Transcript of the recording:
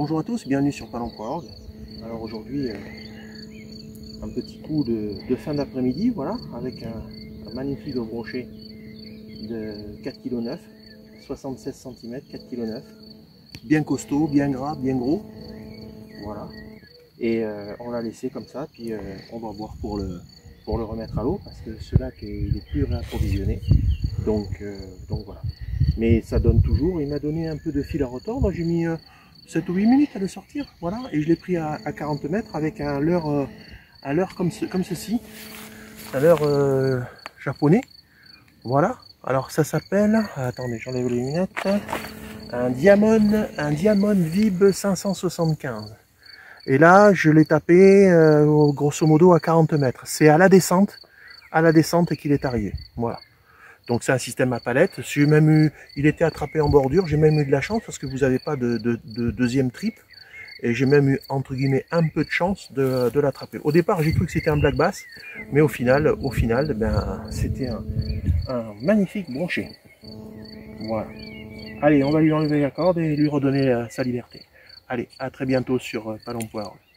bonjour à tous, bienvenue sur Palompoint.org. Alors aujourd'hui, un petit coup de fin d'après-midi, voilà, avec un magnifique brochet de 4,9 kg, 76 cm, 4,9 kg, bien costaud, bien gras, bien gros, voilà. Et on l'a laissé comme ça, puis on va boire pour le remettre à l'eau, parce que ce lac il est plus réapprovisionné, donc voilà. Mais ça donne toujours, il m'a donné un peu de fil à retordre, j'ai mis 7 ou 8 minutes à le sortir, voilà, et je l'ai pris à 40 mètres avec un leurre comme ceci, un leurre japonais, voilà. Alors ça s'appelle, attendez, j'enlève les lunettes, un Diamond Vib 575. Et là, je l'ai tapé grosso modo à 40 mètres. C'est à la descente qu'il est arrivé, voilà. Donc c'est un système à palette. J'ai même eu, il était attrapé en bordure, j'ai même eu de la chance parce que vous n'avez pas de deuxième trip. Et j'ai même eu, entre guillemets, un peu de chance de l'attraper. Au départ, j'ai cru que c'était un black bass, mais au final ben, c'était un magnifique brochet. Voilà. Allez, on va lui enlever la corde et lui redonner sa liberté. Allez, à très bientôt sur Palompoint.